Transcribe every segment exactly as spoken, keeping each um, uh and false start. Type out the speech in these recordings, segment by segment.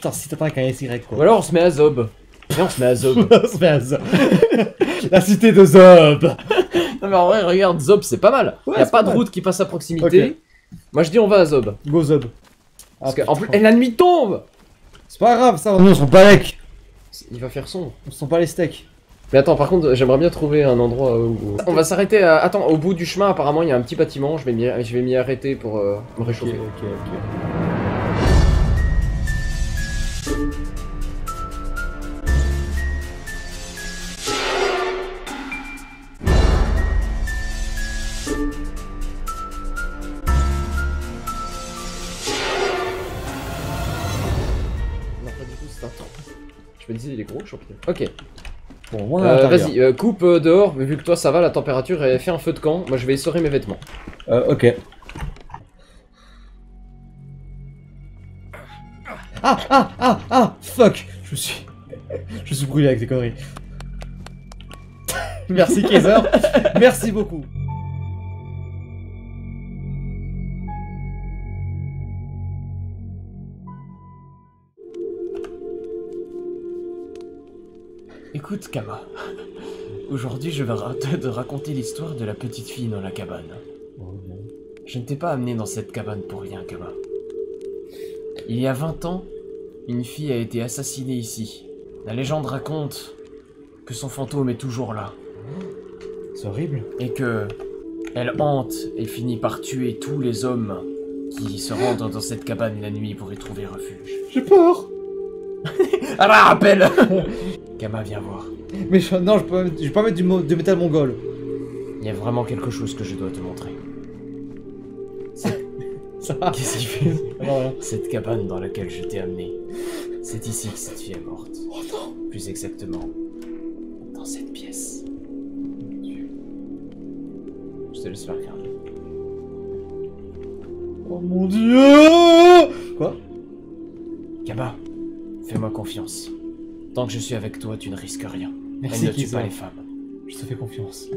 putain, si t'attends avec un S Y quoi. Ou alors on se met à Zob. Et on se met à Zob. On se met à Zob. La cité de Zob. Non mais en vrai, regarde, Zob c'est pas mal. Ouais, y a c'est pas pas de mal. route qui passe à proximité. Ok. Moi je dis on va à Zob. Go Zob. Parce Ah, que, en putain. plus, et la nuit tombe. C'est pas grave, ça, nous on sent pas les... Il va faire sombre. On sent pas les steaks. Mais attends, par contre, j'aimerais bien trouver un endroit où... On va s'arrêter à... Attends, au bout du chemin, apparemment, il y a un petit bâtiment. Je vais m'y je vais m'y arrêter pour euh, me Ok, réchauffer. ok, ok. Non, pas du tout, c'est un trou. Je me disais, il est gros, le champignon. Ok. Bon, moi, Euh, Vas-y, euh, coupe euh, dehors, vu que toi ça va, la température, et fais un feu de camp. Moi je vais essorer mes vêtements. Euh, ok. Ah, ah, ah, ah, fuck. Je me suis... Je me suis brûlé avec des conneries. Merci Kaiser. Merci beaucoup. Écoute, Kama. Aujourd'hui, je vais ra- te raconter l'histoire de la petite fille dans la cabane. Je ne t'ai pas amené dans cette cabane pour rien, Kama. Il y a vingt ans, une fille a été assassinée ici. La légende raconte que son fantôme est toujours là. C'est horrible. Et que elle hante et finit par tuer tous les hommes qui se rendent dans cette cabane la nuit pour y trouver refuge. J'ai peur. Ah bah, rappelle. Kama, viens voir. Mais je... non, je peux, pas- je vais pas mettre du mo- de métal mongol. Il y a vraiment quelque chose que je dois te montrer. Ça va. Qu'est-ce qu'il fait? Alors, voilà. Cette cabane dans laquelle je t'ai amené. C'est ici que cette fille est morte. Oh non. Plus exactement, dans cette pièce. Je te laisse la regarder. Oh mon dieu. Quoi? Kama, fais-moi confiance. Tant que je suis avec toi, tu ne risques rien. Merci Elle ne tue Kaiser. pas les femmes. Je te fais confiance.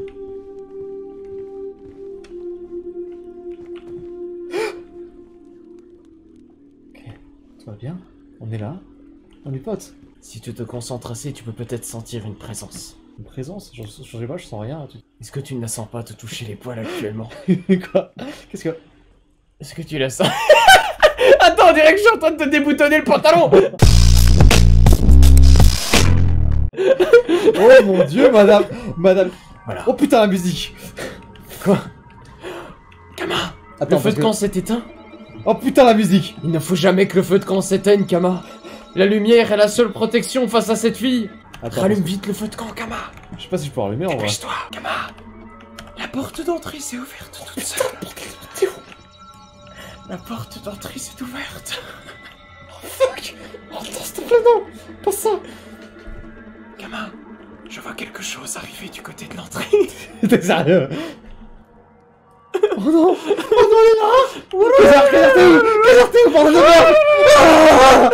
Ok, tout va bien. On est là. On est potes. Si tu te concentres assez, tu peux peut-être sentir une présence. Une présence. Je, je, je sais pas, je sens rien. Est-ce que tu ne la sens pas te toucher les poils actuellement? Quoi? Qu'est-ce que... Est-ce que tu la sens? Attends, on dirait que je suis en train de te déboutonner le pantalon. Oh mon dieu, madame. Madame. Voilà. Oh putain, la musique. Quoi? Kama, Attends, le feu parce de que- camp s'est éteint? Oh putain, la musique. Il ne faut jamais que le feu de camp s'éteigne, Kama. La lumière est la seule protection face à cette fille. Attends, Rallume parce vite le feu de camp, Kama. que- je sais pas si je peux allumer en vrai. Dépêche-toi, Kama. La porte d'entrée s'est ouverte toute seule. La porte d'entrée s'est ouverte. Oh fuck. Oh attends, s'il te plaît, non. Pas ça. Kama, je vois quelque chose arriver du côté de l'entrée. T'es sérieux? Oh non. Oh non, il est là. Kaiser, Kaiser, t'es où? Kaiser, t'es où, bordel de merde? Ah.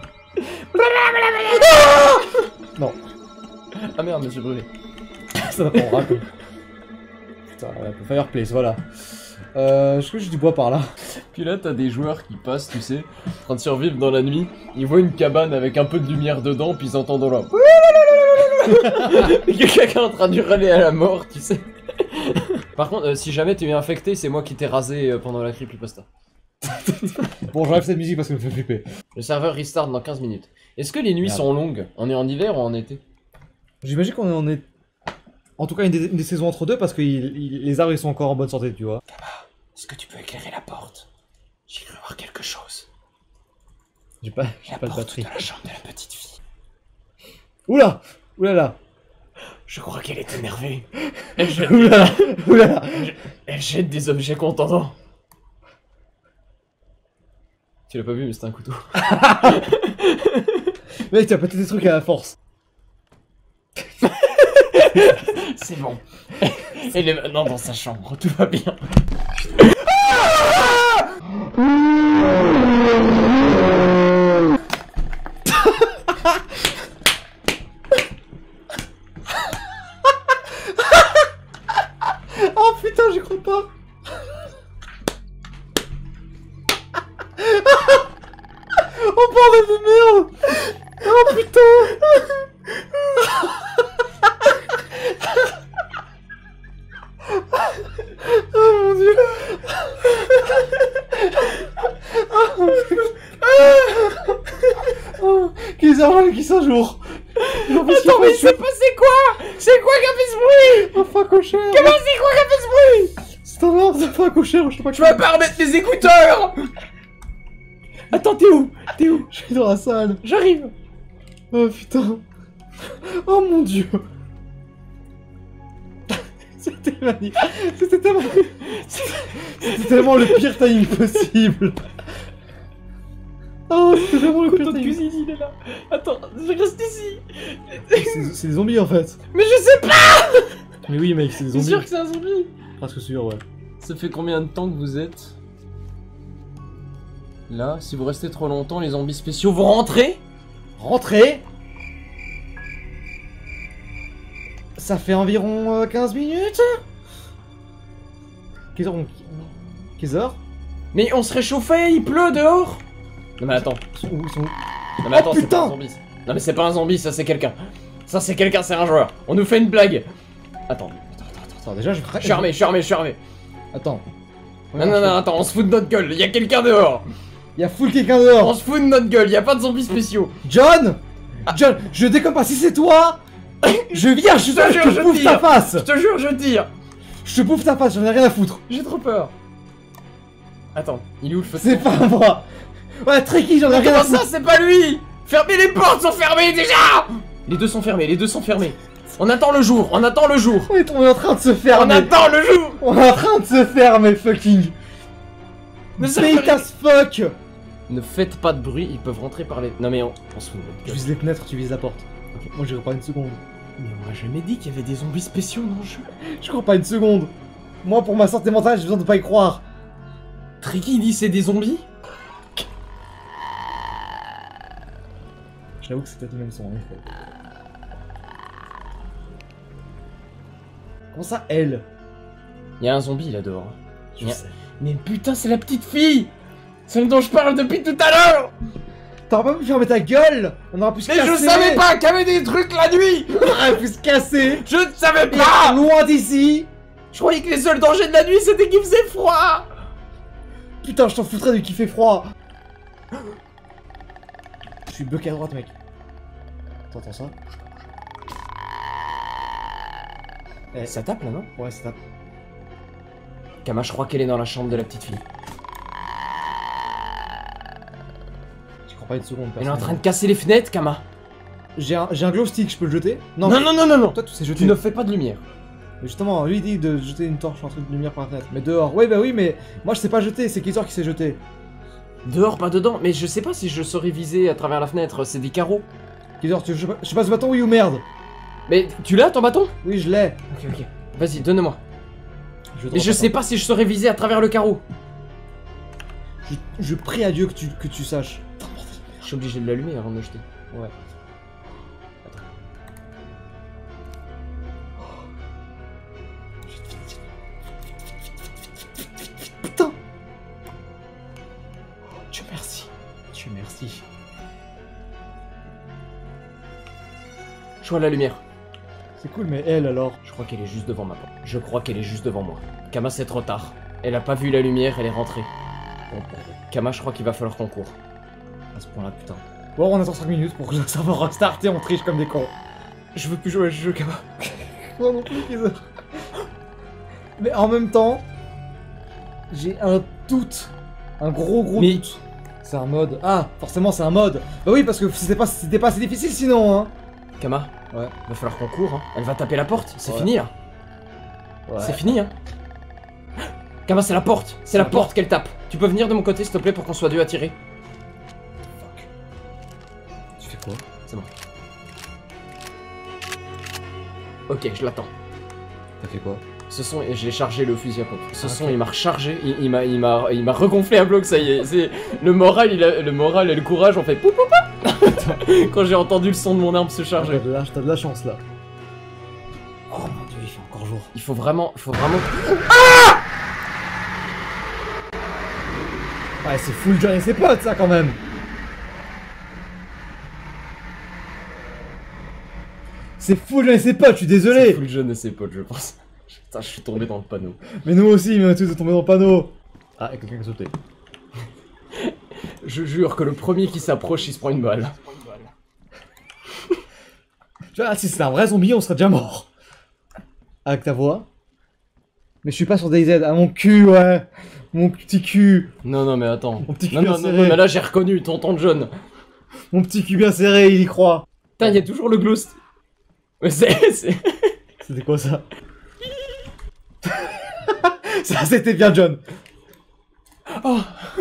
Non. Ah merde, je suis brûlé. Ça n'a pas en rap. Putain, la fireplace, voilà. Euh, est-ce que j'ai du bois par là? Puis là, t'as des joueurs qui passent, tu sais, en train de survivre dans la nuit. Ils voient une cabane avec un peu de lumière dedans, puis ils entendent là. Il y a quelqu'un en train de hurler à la mort, tu sais. Par contre, euh, si jamais tu es infecté, c'est moi qui t'ai rasé euh, pendant la creepypasta. Bon, j'enlève cette musique parce qu'elle me fait flipper. Le serveur restart dans quinze minutes. Est-ce que les nuits Merde. sont longues? On est en hiver ou en été? J'imagine qu'on en est... En tout cas, une des, une des saisons entre deux parce que il- il- les arbres ils sont encore en bonne santé, tu vois. Est-ce que tu peux éclairer la porte? J'ai cru voir quelque chose. J'ai pas, j'ai La pas de porte batterie. de la chambre de la petite fille. Oula! Oulala! Je crois qu'elle est énervée. Elle jette, Oulala! Oulala! elle jette des objets contendants. Tu l'as pas vu, mais c'était un couteau. Mec, tu as pété des trucs à la force. C'est bon. Elle est maintenant dans sa chambre, tout va bien. Oh putain, j'y crois pas! Oh bordel de merde! merde. Oh putain. Oh mon dieu. Oh, qu'ils ont qui s'en jour. Attends, mais c'est passé quoi? C'est quoi qui a fait ce bruit? Enfin cocher. Comment c'est quoi qui a fait ce bruit? C'est un ordre, c'est un cocher, je sais pas. Je vais pas remettre les écouteurs. Attends, t'es où? T'es où? Je suis dans la salle. J'arrive. Oh putain. Oh mon dieu. C'était magnifique. C'était tellement... C'était tellement le pire timing possible. Oh, c'était vraiment le pire Couteau de timing. cuisine, il est là. Attends, je reste ici. C'est c'est des zombies en fait. Mais je sais pas. Mais oui mec, c'est des C'est zombies. sûr que c'est un zombie. Presque sûr, ouais. Ça fait combien de temps que vous êtes là? Si vous restez trop longtemps, les zombies spéciaux vont rentrer. Rentrez. Ça fait environ euh, quinze minutes. Quelle heure on... Quelle heure? Mais on se réchauffait, il pleut dehors. Non mais attends. Ils sont où? Ils sont où? Non mais attends, Oh, c'est pas putain. un zombie. Non mais c'est pas un zombie, ça c'est quelqu'un. Ça c'est quelqu'un, c'est un joueur. On nous fait une blague. Attends. Attends, déjà je ferai... Je suis armé, je suis armé, je suis armé. Attends. Non non non, attends, on se fout de notre gueule. Y a quelqu'un dehors. Il y a full quelqu'un dehors. On se fout de notre gueule. Y a pas de zombies spéciaux. John Ah. John, je déconne pas, si c'est toi, je viens, je, Je te je jure, te je bouffe tire. ta face. Je te jure, je tire. Je te bouffe ta face, j'en ai rien à foutre. J'ai trop peur. Attends, il est où le feu? C'est pas moi. Ouais, Tricky, j'en ai Mais rien à comment foutre. ça, c'est pas lui? Fermez les portes, sont fermées déjà. Les deux sont fermés, les deux sont fermés. On attend le jour, on attend le jour. On est, on est en train de se faire, On mais... attend le jour. On est en train de se faire, mais fucking... Ne, ça Bait fait- as fuck. Ne faites pas de bruit, ils peuvent rentrer par les... Non mais on, on se fout de notre Je gueule. vise les fenêtres, tu vises la porte. Ok. Moi j'irai pas une seconde. Mais on m'a jamais dit qu'il y avait des zombies spéciaux dans le jeu. Je crois pas une seconde. Moi pour ma santé mentale j'ai besoin de pas y croire. Tricky dit c'est des zombies. J'avoue que c'est peut-être le même son en effet. Comment ça elle? Il y a un zombie là dehors. Je Yeah. sais. Mais putain, c'est la petite fille. Celle dont je parle depuis tout à l'heure. T'aurais pas pu fermer ta gueule? On aurait pu se Mais casser. je savais pas qu'il y avait des trucs la nuit. On aurait pu se casser. Je ne savais Et pas. loin d'ici. Je croyais que les seuls dangers de la nuit c'était qu'il faisait froid. Putain, je t'en foutrais du qu'il fait froid. Je suis bloqué à droite, mec. T'entends ça? Eh, Ça tape là, non? ouais, ça tape. Kama, je crois qu'elle est dans la chambre de la petite fille. Je crois pas une seconde. Elle est en train de casser les fenêtres, Kama. J'ai un, j'ai un glow stick, je peux le jeter? Non, non, non, non, non. Toi, tu sais jeter. Tu ne fais pas de lumière. Mais justement, lui il dit de jeter une torche, un truc de lumière par la fenêtre. Mais dehors, ouais, bah oui, mais moi je sais pas jeter, c'est Kizor qui sait jeter. Dehors, pas dedans. Mais je sais pas si je saurais viser à travers la fenêtre. C'est des carreaux. Kizor, tu, je, sais pas- je sais pas ce bâton, oui ou merde? Mais tu l'as ton bâton? Oui, je l'ai. Ok, ok. Vas-y, donne-moi. Je, Mais je sais pas si je saurais viser à travers le carreau. Je, je prie à Dieu que tu, que tu saches. Je suis obligé de l'allumer avant de le jeter. Ouais. Putain! Dieu merci. Dieu merci. Je vois la lumière. C'est cool, mais elle alors? Je crois qu'elle est juste devant ma porte. Je crois qu'elle est juste devant moi. Kama, c'est trop tard. Elle a pas vu la lumière, elle est rentrée. Bon, Kama, je crois qu'il va falloir qu'on court. À ce point-là, putain. Bon, on attend cinq minutes pour que le serveur restarte et on triche comme des cons. Je veux plus jouer à ce jeu, Kama. Moi non plus, Kizor. Mais en même temps, j'ai un doute. Un gros gros Mais- doute. C'est un mode. Ah, forcément, c'est un mode. Bah oui, parce que c'était pas, c'était pas assez difficile sinon, hein. Kama, Ouais. va falloir qu'on court, hein. Elle va taper la porte, c'est Ouais. fini, là. Ouais. C'est fini, hein. Kama, c'est la porte. C'est la porte qu'elle tape. Tu peux venir de mon côté, s'il te plaît, pour qu'on soit deux à tirer. Tu fais quoi? C'est bon. Ok, je l'attends. T'as fait quoi? Ce son, et j'ai chargé le fusil à pompe. Ce Ah, son, ok. il m'a rechargé, il, il m'a, il m'a, il m'a regonflé un bloc. Ça y est, c'est le moral, il a, le moral et le courage ont fait pou pou pou. Quand j'ai entendu le son de mon arme se T'as charger. de, la- t'as de la chance là. Oh mon dieu, il fait encore jour. Il faut vraiment, il faut vraiment. Ouais, c'est full John et ses potes ça quand même. C'est fou, je sais pas, je suis C'est désolé. full jeune et ses potes, je pense. Putain, je suis tombé dans le panneau. Mais nous aussi, mais on est tous tombés dans le panneau. Ah, il y a quelqu'un qui a sauté. Je jure que le premier qui s'approche, il se prend une balle. Tu vois, si c'était un vrai zombie, on serait déjà mort. Avec ta voix. Mais je suis pas sur DayZ, à mon cul, ouais. Mon petit cul. Non, non, mais attends. Mon petit cul Non, bien non, non, serré. non, mais là j'ai reconnu tonton John. Mon petit cul bien serré, il y croit. Putain, il y a toujours le gloust. Mais c'est. c'est- C'était quoi ça? Ça, c'était bien, John. Oh,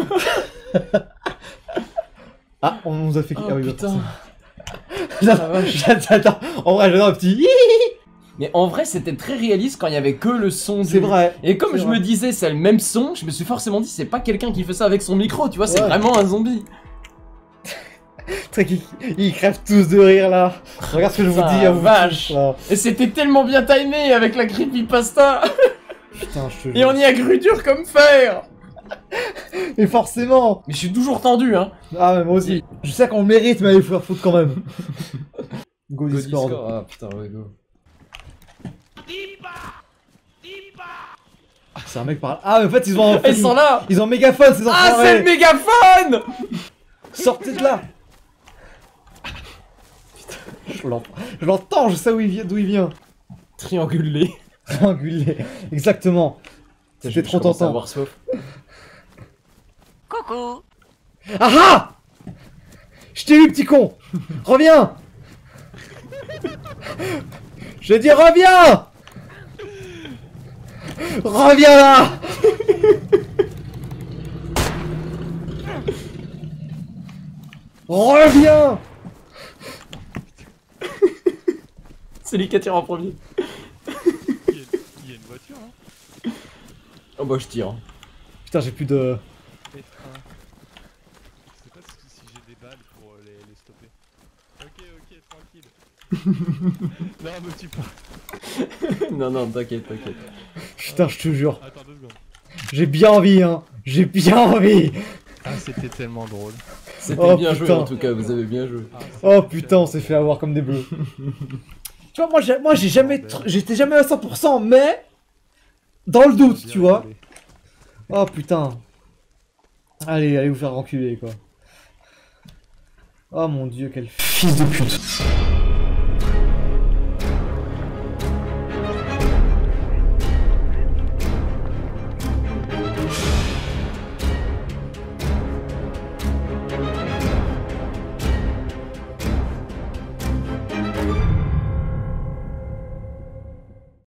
Ah, on nous a fait... oh, ah oui, putain. J'adore, j'adore. En vrai, j'adore un petit... Mais en vrai, c'était très réaliste quand il y avait que le son. C'est du- vrai. Et comme C'est je vrai. me disais, c'est le même son, je me suis forcément dit, c'est pas quelqu'un qui fait ça avec son micro, tu vois, c'est Ouais. vraiment un zombie. Très qu'ils ils crèvent tous de rire là. Regarde ce que je vous Putain, dis à vous. vache. tous, là. Et c'était tellement bien timé avec la creepypasta. Putain, je te Et on y a cru dur comme fer. Mais forcément. Mais je suis toujours tendu, hein. Ah, mais moi aussi. Je sais qu'on le mérite, mais il faut faire foutre quand même. Go, Go Discord. Discord. Ah putain, ouais, go. C'est un mec par... Ah, mais en fait, ils ont un... Ils sont là. Ils ont un mégaphone, ces Ah, enfoirés. c'est le mégaphone. Sortez de là. Putain, je l'entends. Je l'entends, je sais où il vient, d'où il vient. Triangulé. Triangulé. Exactement. C'était trop tentant. Avoir soif. Coucou. Ah ah! Je t'ai eu, petit con! Reviens! Je dis reviens! Reviens là! Reviens! C'est lui qui attire en premier. Il y, a- il y a une voiture, hein. Oh bah je tire. Putain, j'ai plus de... F un. Je sais pas si, si j'ai des balles pour euh, les, les stopper. Ok, ok, tranquille. Non, me tue pas. Non, non, t'inquiète, t'inquiète. Putain, je te jure. Attends deux secondes. J'ai bien envie, hein. J'ai bien envie. Ah, c'était tellement drôle. C'était Oh, bien joué putain. en tout cas, vous avez bien joué. Ah, c'est Oh tellement putain, on s'est fait avoir comme des bleus. Tu vois, moi j'ai moi, j'ai jamais... tr- J'étais jamais à cent pour cent, mais... Dans le doute, bien tu vois. rigolé. Oh putain. Allez, allez vous faire enculer, quoi. Oh mon dieu, quel fils de pute.